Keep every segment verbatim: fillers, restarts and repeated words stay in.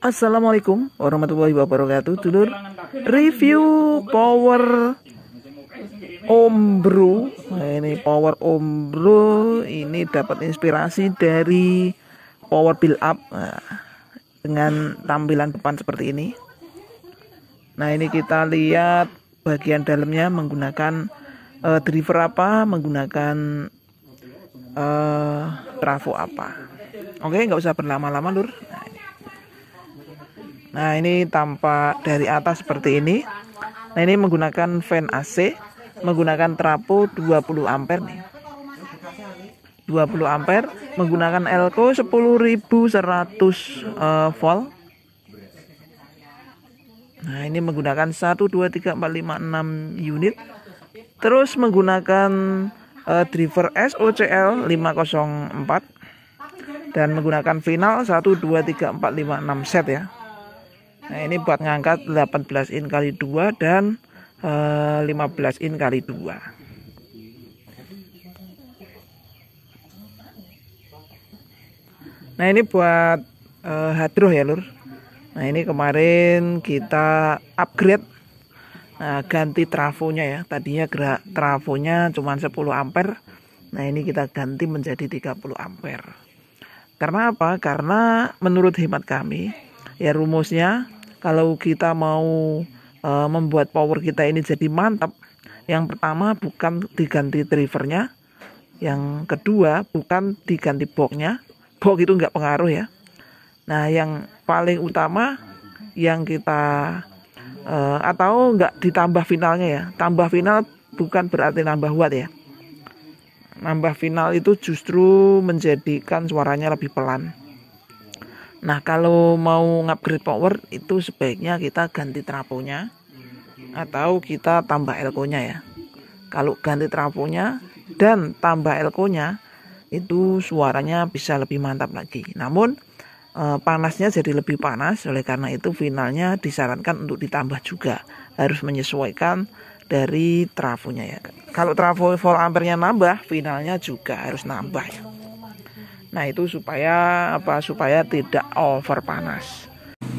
Assalamualaikum warahmatullahi wabarakatuh. Dulur, review power Ombro. Nah, ini power Ombro ini dapat inspirasi dari power build up, nah, dengan tampilan depan seperti ini. Nah, ini kita lihat bagian dalamnya menggunakan uh, driver apa, menggunakan uh, trafo apa. Oke, nggak usah berlama-lama, Lur. Nah, ini. Nah, ini tampak dari atas seperti ini. Nah, ini menggunakan fan A C, menggunakan trafo dua puluh ampere nih. dua puluh ampere, menggunakan elko sepuluh ribu seratus uh, volt. Nah, ini menggunakan satu, dua, tiga, empat, lima, enam unit. Terus menggunakan uh, driver S O C L lima nol empat dan menggunakan final satu, dua, tiga, empat, lima, enam set ya. Nah, ini buat ngangkat delapan belas in kali dua dan uh, lima belas in kali dua. Nah, ini buat uh, hadroh ya, Lur. Nah, ini kemarin kita upgrade, nah, ganti trafonya ya. Tadinya gerak trafonya cuma sepuluh ampere. Nah, ini kita ganti menjadi tiga puluh ampere. Karena apa? Karena menurut hemat kami ya, rumusnya kalau kita mau e, membuat power kita ini jadi mantap, yang pertama bukan diganti drivernya, yang kedua bukan diganti boxnya. Box itu nggak pengaruh ya. Nah, yang paling utama yang kita e, atau nggak ditambah finalnya ya. Tambah final bukan berarti nambah watt ya. Nambah final itu justru menjadikan suaranya lebih pelan. Nah, kalau mau ngupgrade power itu sebaiknya kita ganti trafonya atau kita tambah elkonya ya. Kalau ganti trafonya dan tambah elkonya itu suaranya bisa lebih mantap lagi. Namun eh, panasnya jadi lebih panas, oleh karena itu finalnya disarankan untuk ditambah juga. Harus menyesuaikan dari trafonya ya. Kalau trafo volt ampernya nambah, finalnya juga harus nambah ya. Nah, itu supaya apa? Supaya tidak over panas.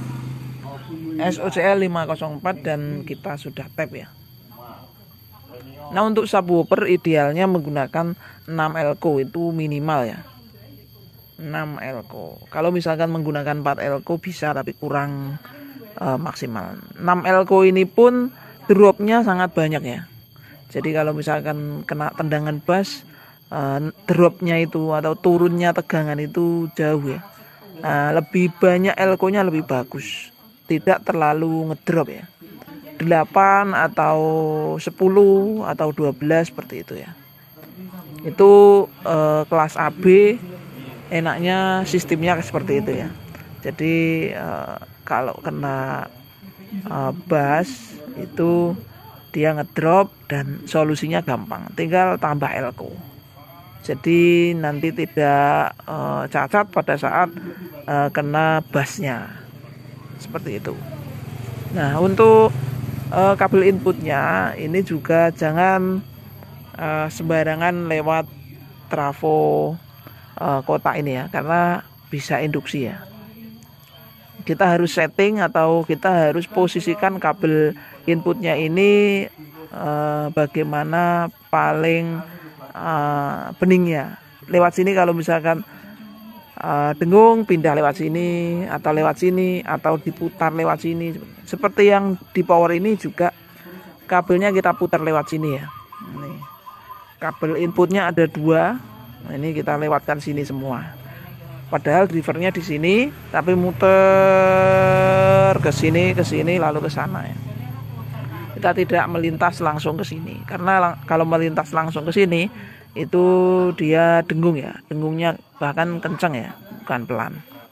S O C L lima nol empat dan kita sudah tap ya. Nah, untuk subwoofer idealnya menggunakan enam elko itu minimal ya. enam elko. Kalau misalkan menggunakan empat elko bisa, tapi kurang uh, maksimal. enam elko ini pun dropnya sangat banyak ya. Jadi kalau misalkan kena tendangan bass, Uh, dropnya itu atau turunnya tegangan itu jauh ya. Nah, lebih banyak elkonya lebih bagus, tidak terlalu ngedrop ya. Delapan atau sepuluh atau dua belas seperti itu ya. Itu uh, kelas A B enaknya sistemnya seperti itu ya. Jadi uh, kalau kena uh, bass itu dia ngedrop dan solusinya gampang, tinggal tambah elko. Jadi nanti tidak uh, cacat pada saat uh, kena bassnya, seperti itu. Nah, untuk uh, kabel inputnya ini juga jangan uh, sembarangan lewat trafo uh, kotak ini ya, karena bisa induksi ya. Kita harus setting atau kita harus posisikan kabel inputnya ini uh, bagaimana paling Uh, beningnya. Lewat sini kalau misalkan uh, dengung, pindah lewat sini atau lewat sini atau diputar lewat sini. Seperti yang di power ini juga kabelnya kita putar lewat sini ya. Ini kabel inputnya ada dua. Nah, ini kita lewatkan sini semua. Padahal drivernya di sini, tapi muter ke sini, ke sini lalu ke sana ya. Kita tidak melintas langsung ke sini, karena lang kalau melintas langsung ke sini itu dia dengung ya, dengungnya bahkan kencang ya, bukan pelan.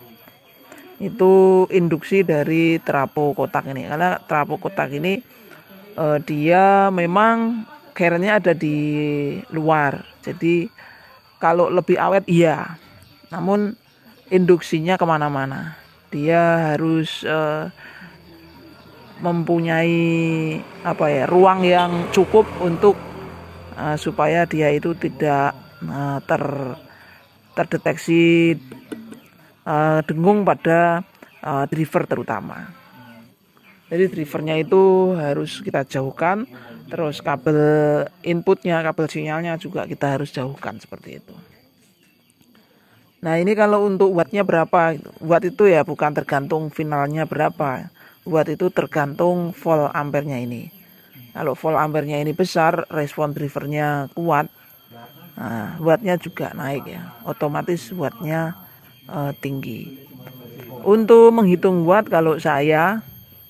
Itu induksi dari trafo kotak ini, karena trafo kotak ini eh, dia memang kerennya ada di luar, jadi kalau lebih awet iya, namun induksinya kemana-mana, dia harus eh, mempunyai apa ya, ruang yang cukup untuk uh, supaya dia itu tidak uh, ter terdeteksi uh, dengung pada uh, driver terutama. Jadi drivernya itu harus kita jauhkan, terus kabel inputnya, kabel sinyalnya juga kita harus jauhkan seperti itu. Nah ini kalau untuk wattnya berapa, watt itu ya bukan tergantung finalnya berapa, watt itu tergantung volt ampernya ini. Kalau volt ampernya ini besar, respon drivernya kuat, nah, wattnya juga naik ya, otomatis wattnya uh, tinggi. Untuk menghitung watt kalau saya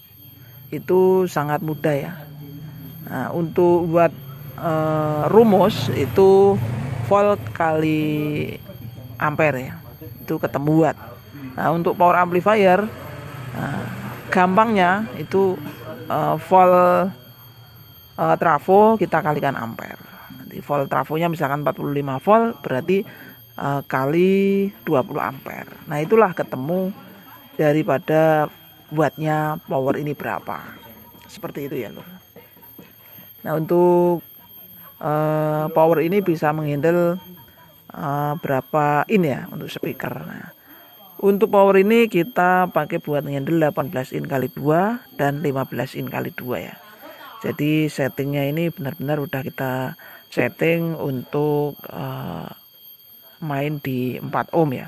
itu sangat mudah ya. Nah, untuk buat uh, rumus itu volt kali ampere ya, itu ketemu watt. Nah, untuk power amplifier nah, gampangnya itu uh, volt uh, trafo kita kalikan ampere. Nanti volt trafonya misalkan empat puluh lima volt berarti uh, kali dua puluh ampere. Nah itulah ketemu daripada wattnya power ini berapa, seperti itu ya lur. Nah untuk uh, power ini bisa menghandle uh, berapa in ya untuk speaker. Nah, untuk power ini kita pakai buat menghandle delapan belas in kali dua dan lima belas in kali dua ya. Jadi settingnya ini benar-benar udah kita setting untuk uh, main di empat ohm ya.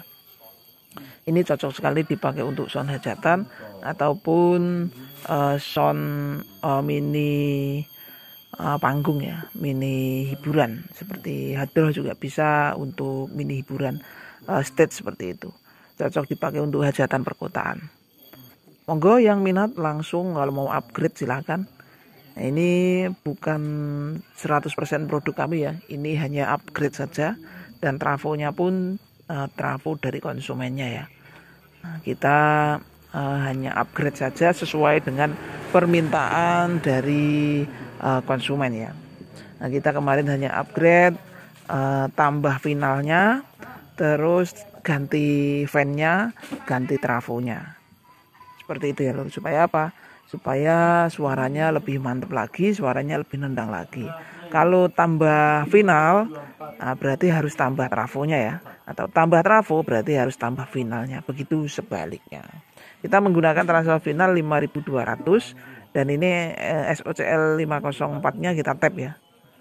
Ini cocok sekali dipakai untuk sound hajatan ataupun uh, sound uh, mini uh, panggung ya, mini hiburan seperti hadroh juga bisa untuk mini hiburan uh, stage seperti itu. Cocok dipakai untuk hajatan perkotaan. Monggo yang minat langsung kalau mau upgrade silakan. Nah, ini bukan seratus persen produk kami ya, ini hanya upgrade saja dan trafonya pun uh, trafo dari konsumennya ya. Nah, kita uh, hanya upgrade saja sesuai dengan permintaan dari uh, konsumen ya. Nah, kita kemarin hanya upgrade uh, tambah finalnya, terus ganti fan-nya, ganti trafonya. Seperti itu ya lur, supaya apa? Supaya suaranya lebih mantap lagi, suaranya lebih nendang lagi. Kalau tambah final, nah berarti harus tambah trafonya ya. Atau tambah trafo berarti harus tambah finalnya. Begitu sebaliknya. Kita menggunakan transfer final lima ribu dua ratus dan ini eh, S O C L lima nol empat nya kita tap ya.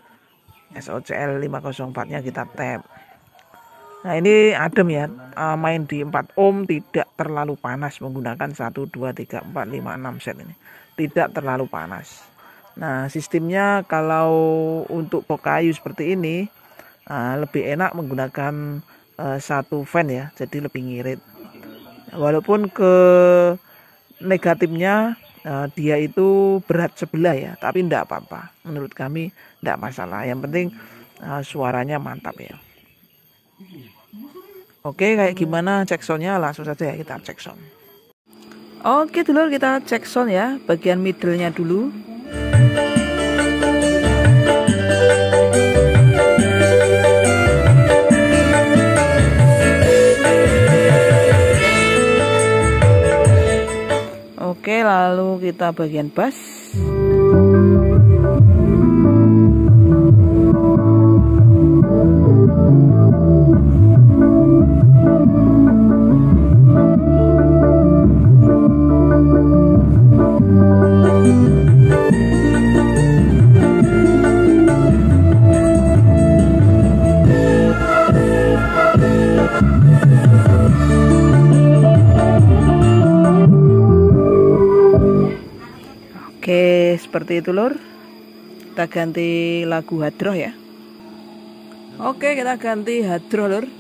S O C L lima nol empat nya kita tap. Nah ini adem ya, uh, main di empat ohm tidak terlalu panas menggunakan satu, dua, tiga, empat, lima, enam set ini. Tidak terlalu panas. Nah sistemnya kalau untuk box kayu seperti ini uh, lebih enak menggunakan uh, satu fan ya, jadi lebih ngirit. Walaupun ke negatifnya uh, dia itu berat sebelah ya, tapi tidak apa-apa. Menurut kami tidak masalah. Yang penting uh, suaranya mantap ya. Oke, kayak gimana cek soundnya langsung saja ya kita cek sound. Oke dulur, kita cek sound ya, bagian middle-nya dulu. Oke, lalu kita bagian bass. Oke, seperti itu lur. Kita ganti lagu hadroh ya. Oke, kita ganti hadroh lur.